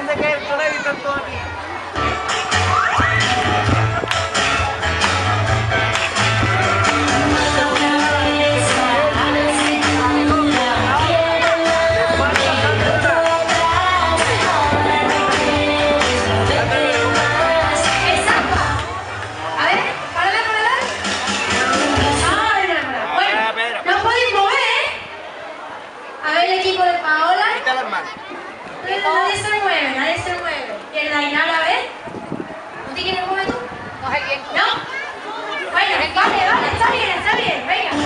parece que yo le he visto todo aquí. Nadie se mueve, nadie se mueve. ¿Y el Dainara, a ver? ¿No te quieres mover tú? No sé quién. ¿No? Bueno, vale, está bien, venga.